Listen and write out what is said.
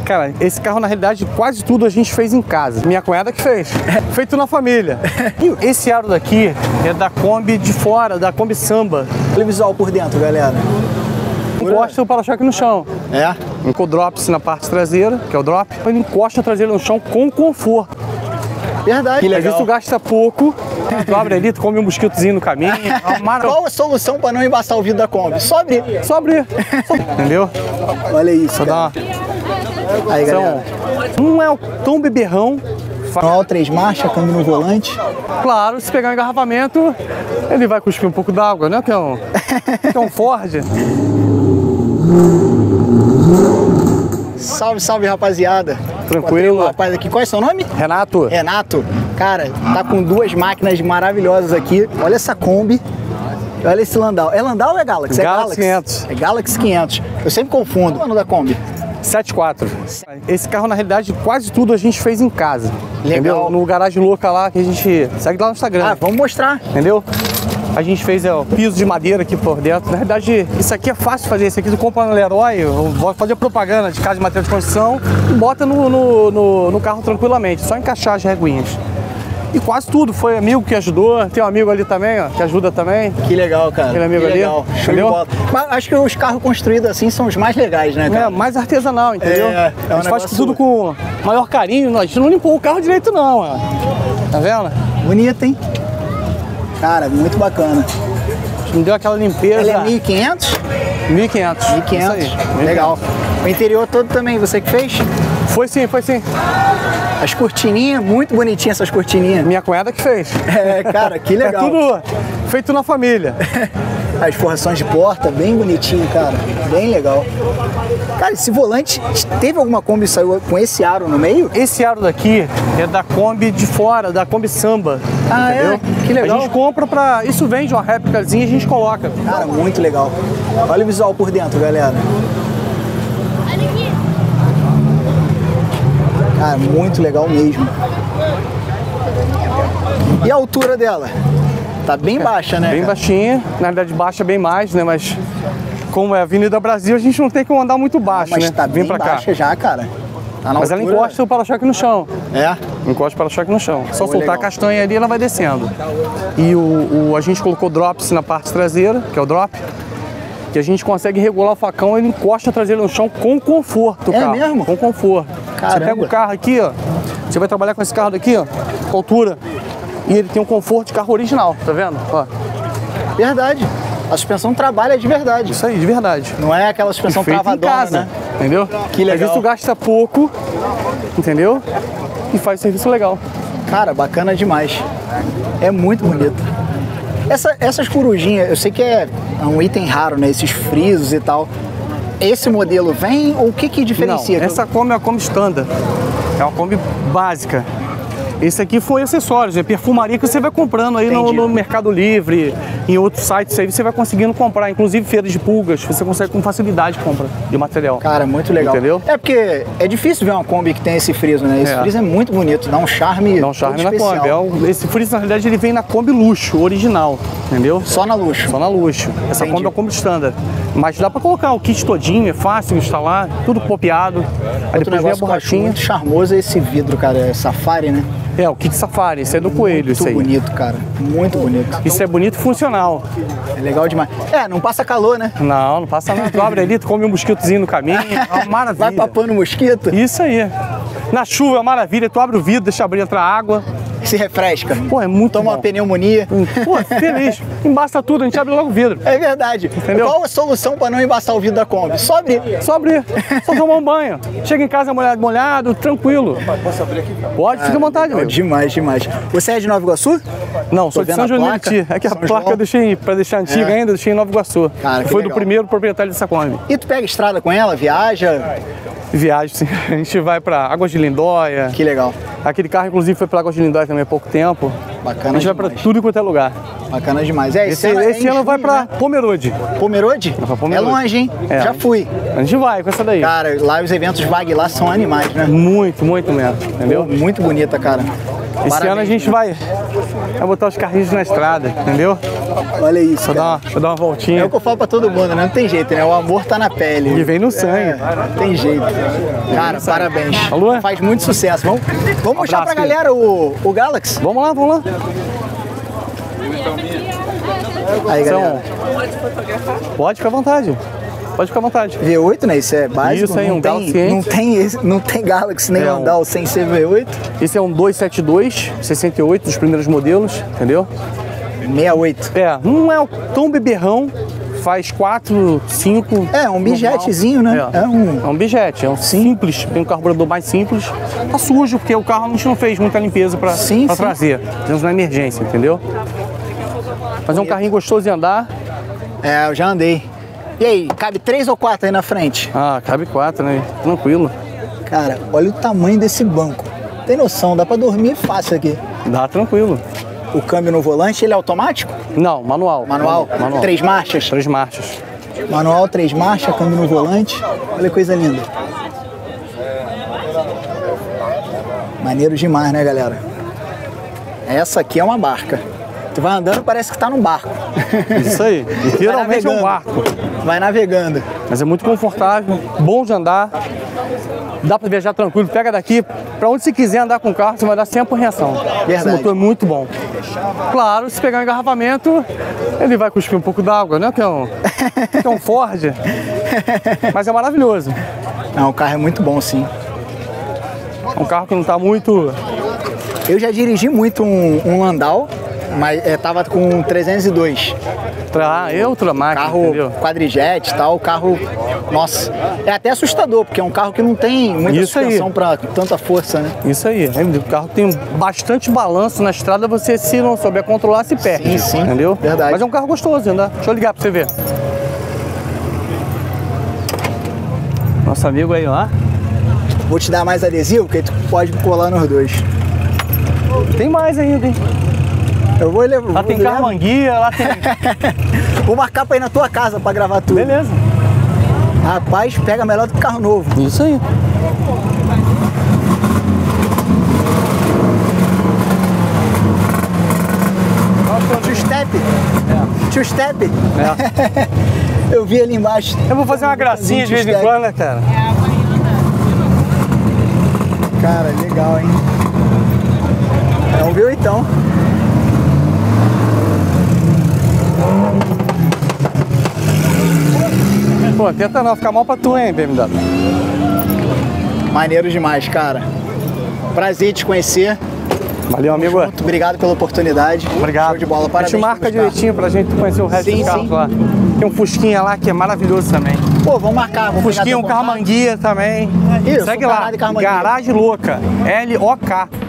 Cara, esse carro, na realidade, quase tudo a gente fez em casa. Minha cunhada que fez. Feito na família. E esse aro daqui é da Kombi de fora, da Kombi Samba. Olha o visual por dentro, galera. Encosta o para-choque no chão. É? Com o drops na parte traseira, que é o drop. Ele encosta a traseira no chão com conforto. Verdade. Que legal. Às vezes tu gasta pouco, tu abre ali, tu come um mosquitozinho no caminho. Qual a solução para não embaçar o vidro da Kombi? Só abrir. Só abrir. Entendeu? Olha isso, só dá uma... Aí, galera. Não é tão beberrão. Manual 3 marchas, câmbio no volante. Claro, se pegar um engarrafamento, ele vai cuspir um pouco d'água, né? Que é um Ford. Salve, salve, rapaziada. Tranquilo. O rapaz aqui, qual é seu nome? Renato. Renato. Cara, tá com duas máquinas maravilhosas aqui. Olha essa Kombi. Olha esse Landau. É Landau ou é Galaxy? Galaxy 500. É Galaxy 500. Eu sempre confundo. O ano da Kombi? 7.4. Esse carro, na realidade, quase tudo a gente fez em casa. Legal. Entendeu? No Garagem Louca lá, que a gente segue lá no Instagram. Ah, vamos mostrar. Entendeu? A gente fez o piso de madeira aqui por dentro. Na verdade, isso aqui é fácil de fazer. Isso aqui tu compra no Leroy, vou fazer propaganda de casa de material de construção e bota no carro tranquilamente. Só encaixar as reguinhas. E quase tudo. Foi amigo que ajudou. Tem um amigo ali também, ó, que ajuda também. Que legal, cara. Aquele amigo que ali. Legal. Entendeu? Mas acho que os carros construídos assim são os mais legais, né, cara? É, mais artesanal, entendeu? A gente faz tudo com maior carinho. A gente não limpou o carro direito, não, ó. Tá vendo? Bonito, hein? Cara, muito bacana. Não deu aquela limpeza. Ele é 1.500? 1.500. 1.500. Legal. O interior todo também, você que fez? Foi sim, foi sim. As cortininhas, muito bonitinhas essas cortininhas. Minha cunhada que fez. É, cara, que legal. É tudo feito na família. As forrações de porta, bem bonitinho, cara. Bem legal. Cara, esse volante, teve alguma Kombi que saiu com esse aro no meio? Esse aro daqui é da Kombi de fora, da Kombi Samba. Ah, entendeu? É? Que legal. A gente compra pra... Isso vende uma réplicazinha e a gente coloca. Cara, muito legal. Olha o visual por dentro, galera. Cara, muito legal mesmo. E a altura dela? Tá bem baixa, né? Bem cara? baixinha. Na verdade, baixa bem mais, né? Mas como é Avenida Brasil, a gente não tem como andar muito baixo, mas né? Tá bem baixa já, cara. Tá na mas altura... ela encosta o para-choque no chão. É? Encosta o para-choque no chão. Só soltar legal. a castanha ali, ela vai descendo. E a gente colocou drops na parte traseira, que é o drop. Que a gente consegue regular o facão, ele encosta a traseira no chão com conforto, É carro. mesmo? Com conforto. Caramba. Você pega o carro aqui, ó. Você vai trabalhar com esse carro daqui, ó, com altura. E ele tem um conforto de carro original, tá vendo? Ó. Verdade. A suspensão trabalha de verdade. Isso aí, de verdade. Não é aquela suspensão travadona, em casa, né? Entendeu? Que legal. Às vezes tu gasta pouco, entendeu? E faz serviço legal. Cara, bacana demais. É muito bonito. Essas corujinhas, eu sei que é um item raro, né? Esses frisos e tal. Esse modelo vem ou o que diferencia? Não, essa Kombi é a Kombi Standard. É uma Kombi básica. Esse aqui foi acessórios, é perfumaria que você vai comprando aí no Mercado Livre, em outros sites aí você vai conseguindo comprar, inclusive feiras de pulgas, você consegue com facilidade compra de material. Cara, muito legal. Entendeu? É porque é difícil ver uma Kombi que tem esse friso, né? Esse friso é muito bonito, dá um charme. Dá um charme na especial. Kombi. Esse friso, na realidade, ele vem na Kombi Luxo, original, entendeu? Só na Luxo. Só na Luxo. Essa Kombi é a Kombi Standard. Mas dá pra colocar o kit todinho, é fácil de instalar, tudo copiado. Aí depois vem a borrachinha. Muito charmoso esse vidro, cara, é Safari, né? É, o kit Safari, esse é do Coelho, isso aí. Muito bonito, cara, muito bonito. Isso é bonito e funcional. É legal demais. É, não passa calor, né? Não, não passa nada. Tu abre ali, tu come um mosquitozinho no caminho, é uma maravilha. Vai papando mosquito? Isso aí. Na chuva é uma maravilha, tu abre o vidro, deixa abrir, entrar água. Se refresca. Pô, é muito Toma bom. uma pneumonia. Pô, feliz. Embaça tudo, a gente abre logo o vidro. É verdade. Entendeu? Qual a solução para não embaçar o vidro da Kombi? Só abrir. Só abrir. Só tomar um banho. Chega em casa molhado, tranquilo. Posso abrir aqui? Pode, fica à vontade, meu. Demais, demais. Você é de Nova Iguaçu? Não, sou de São João de Meriti. É que a placa eu deixei, pra deixar antiga ainda, eu deixei em Nova Iguaçu. Cara, que foi legal. do primeiro proprietário dessa Kombi. E tu pega estrada com ela, viaja? Viagem, sim. A gente vai pra Águas de Lindóia. Que legal. Aquele carro, inclusive, foi pra Águas de Lindóia também há pouco tempo. Bacana A gente vai demais. pra tudo quanto é lugar. Bacana demais. É, Esse ano vai pra Pomerode. Pomerode? pra Pomerode. É longe, hein? É. Já fui. A gente vai com essa daí. Cara, lá os eventos VAG lá são animais, né? Muito, muito mesmo, entendeu? Muito bonita, cara. Esse ano a gente vai é botar os carrinhos na estrada, entendeu? Olha isso, cara. Deixa eu dar uma voltinha. É o que eu falo pra todo mundo, né? Não tem jeito, né? O amor tá na pele. Ele vem no sangue. Não tem jeito. Cara, parabéns. Alô? Faz muito sucesso. Vamos mostrar pra galera o Galaxy? Vamos lá, vamos lá. Aí, galera. Pode ficar à vontade. Pode ficar à vontade. V8, né? Isso é básico. Isso aí, um Galaxy. Não tem Galaxy nem Landau sem ser V8. Esse é um 272, 68 dos primeiros modelos, entendeu? 68. Não é tão beberrão, faz 4, 5. É um bijetzinho, né? É um bijet, é um simples, tem um carburador mais simples. Tá sujo, porque o carro a gente não fez muita limpeza pra trazer. Temos uma emergência, entendeu? Mas é um carrinho gostoso de andar. É, eu já andei. E aí, cabe 3 ou 4 aí na frente? Ah, cabe 4, né? Tranquilo. Cara, olha o tamanho desse banco. Tem noção, dá pra dormir fácil aqui. Dá tranquilo. O câmbio no volante, ele é automático? Não, manual. Manual? 3 marchas? 3 marchas. Manual, 3 marchas, câmbio no volante. Olha que coisa linda. Maneiro demais, né, galera? Essa aqui é uma barca. Tu vai andando, parece que tá num barco. Isso aí. Literalmente é um barco. Vai navegando. Mas é muito confortável, bom de andar. Dá pra viajar tranquilo. Pega daqui, pra onde você quiser andar com o carro, você vai dar sem apreensão. Verdade. Esse motor é muito bom. Claro, se pegar um engarrafamento, ele vai cuspir um pouco d'água, né? Que é um Ford. Mas é maravilhoso. Não, o carro é muito bom, sim. É um carro que não tá muito... Eu já dirigi muito um Landau, mas tava com 302. Outra máquina, carro entendeu? Quadrijet e tal, o carro, nossa, é até assustador, porque é um carro que não tem muita suspensão para tanta força, né? Isso aí, o carro tem bastante balanço na estrada, você se não souber controlar, se perde. Sim, sim, entendeu? Verdade. Mas é um carro gostoso de andar. Deixa eu ligar pra você ver. Nosso amigo aí, ó. Vou te dar mais adesivo, porque tu pode colar nos dois. Tem mais ainda, hein? Eu vou levar. Lá tem carmanguia, lá tem... Vou marcar pra ir na tua casa pra gravar tudo. Beleza. Rapaz, pega melhor do que carro novo. Isso aí. Two-step? Two-step? Eu vi ali embaixo. Eu vou fazer uma gracinha de vez em quando, né, cara? Cara, legal, hein? É um V8. Pô, tenta não ficar mal pra tu, hein, BMW. Maneiro demais, cara. Prazer te conhecer. Valeu, amigo. Muito obrigado pela oportunidade. Obrigado. Show de bola. Parabéns. A gente marca direitinho pra gente conhecer o resto dos carros lá. Tem um Fusquinha lá que é maravilhoso também. Pô, vamos marcar. Vamos Fusquinha, um Carmanguia também. Isso, segue lá, Garagem Louca, LOK.